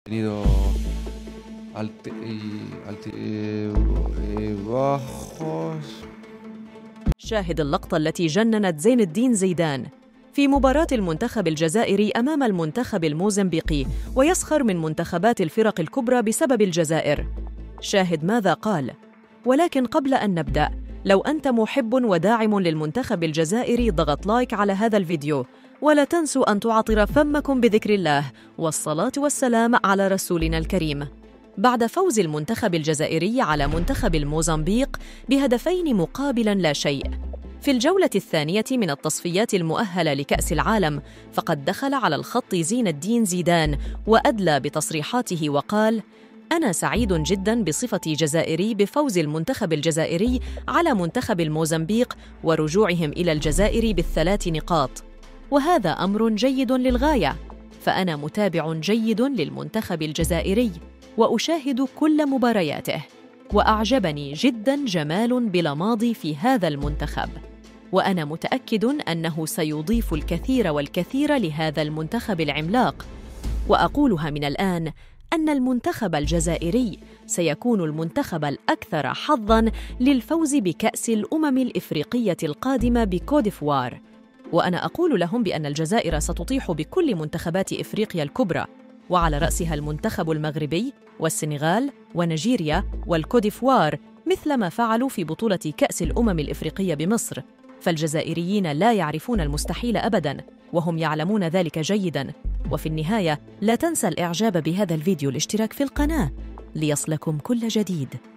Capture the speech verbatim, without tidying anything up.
Venido alte- y- alte- y bajos. شاهد اللقطة التي جننت زين الدين زيدان في مباراة المنتخب الجزائري أمام المنتخب الموزمبيقي ويسخر من منتخبات الفرق الكبرى بسبب الجزائر. شاهد ماذا قال؟ ولكن قبل أن نبدأ، لو أنت محب وداعم للمنتخب الجزائري ضغط لايك على هذا الفيديو، ولا تنسوا أن تعطر فمكم بذكر الله والصلاة والسلام على رسولنا الكريم. بعد فوز المنتخب الجزائري على منتخب الموزمبيق بهدفين مقابلاً لا شيء في الجولة الثانية من التصفيات المؤهلة لكأس العالم، فقد دخل على الخط زين الدين زيدان وأدلى بتصريحاته وقال: أنا سعيد جداً بصفتي جزائري بفوز المنتخب الجزائري على منتخب الموزمبيق ورجوعهم إلى الجزائر بالثلاث نقاط، وهذا أمر جيد للغاية، فأنا متابع جيد للمنتخب الجزائري وأشاهد كل مبارياته، وأعجبني جداً جمال بلا ماضي في هذا المنتخب، وأنا متأكد أنه سيضيف الكثير والكثير لهذا المنتخب العملاق. وأقولها من الآن أن المنتخب الجزائري سيكون المنتخب الأكثر حظاً للفوز بكأس الأمم الإفريقية القادمة بكوديفوار، وأنا أقول لهم بأن الجزائر ستطيح بكل منتخبات إفريقيا الكبرى، وعلى رأسها المنتخب المغربي والسنغال ونيجيريا والكوديفوار، مثل ما فعلوا في بطولة كأس الأمم الإفريقية بمصر. فالجزائريين لا يعرفون المستحيل أبداً، وهم يعلمون ذلك جيداً. وفي النهاية لا تنسى الإعجاب بهذا الفيديو، الاشتراك في القناة ليصلكم كل جديد.